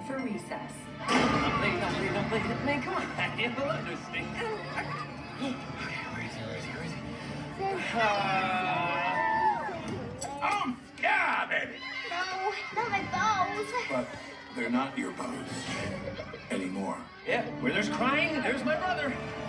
for recess. Don't play. Man, come on. You'll understand. Okay, where is he? Yeah, baby. No, not my bows. But they're not your bows anymore. Yeah, where there's crying, there's my brother.